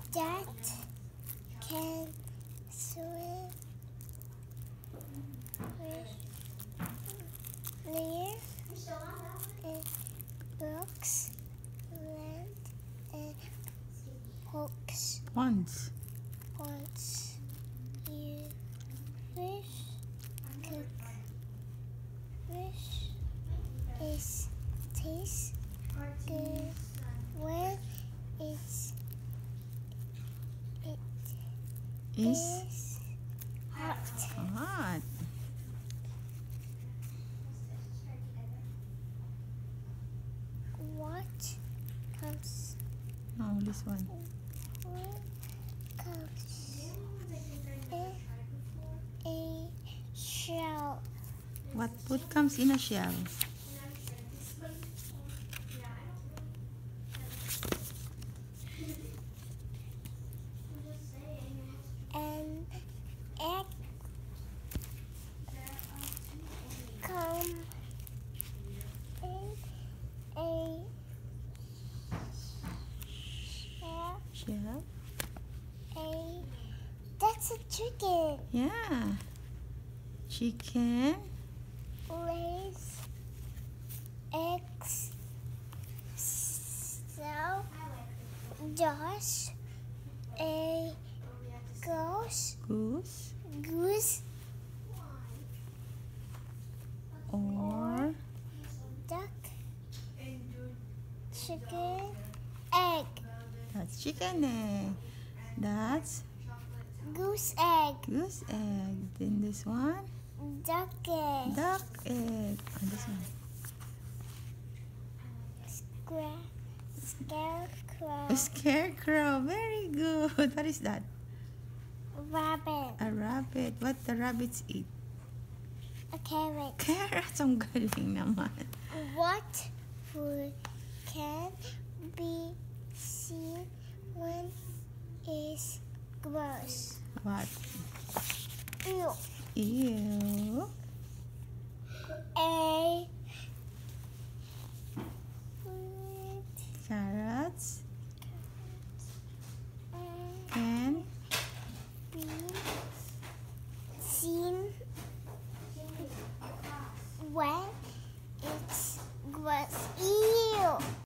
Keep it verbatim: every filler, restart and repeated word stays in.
that can swim with near and brooks, land, and hooks. Once. Once you wish, cook, wish is taste good when it's it Is is hot. hot. What comes Oh, this one. what comes in a shell? What food comes in a shell? An egg come in a shell. Shell? A that's a chicken. Yeah. Chicken. Lays eggs. So does a goose. Goose. Goose Or duck. Chicken egg. that's chicken egg. That's Goose egg. goose egg. Then this one, Duck egg. duck egg. And this one, Square. Scarecrow. a scarecrow. Very good. What is that? Rabbit. A rabbit. What the rabbits eat? A carrot. Carrots. Ang galing naman. What food can be seen when is gross? What? Ew. Ew.